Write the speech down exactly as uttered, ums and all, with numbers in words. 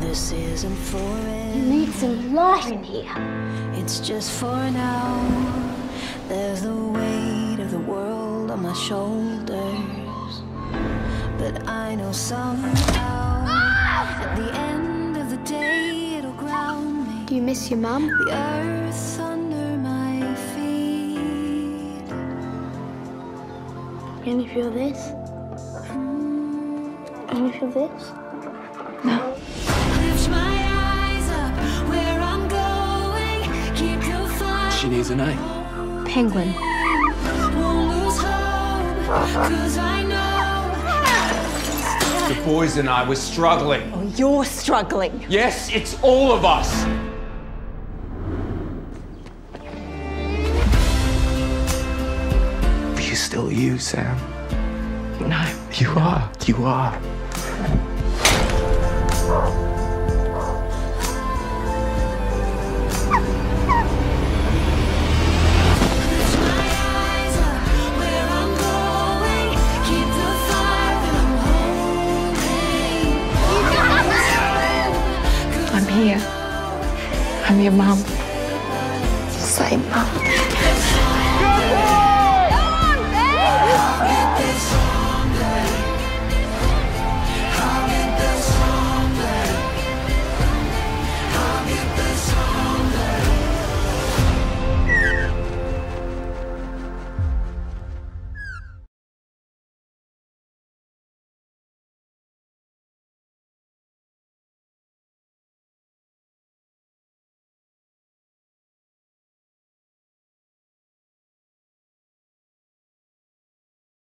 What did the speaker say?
this isn't forever. You need some light in here. It's just for now. There's the weight of the world on my shoulders, but I know somehow at the end of the day it'll ground me. Do you miss your mum? The earth under my feet. Can you feel this? Can you feel this? No. Lift my eyes up where I'm going. Keep your fire. She needs a name. Penguin. Won't lose hope, 'cause I know. The boys and I were struggling. Oh, you're struggling. Yes, it's all of us. Are you still you, Sam? No. You are. You are. I'm here. I'm your mum.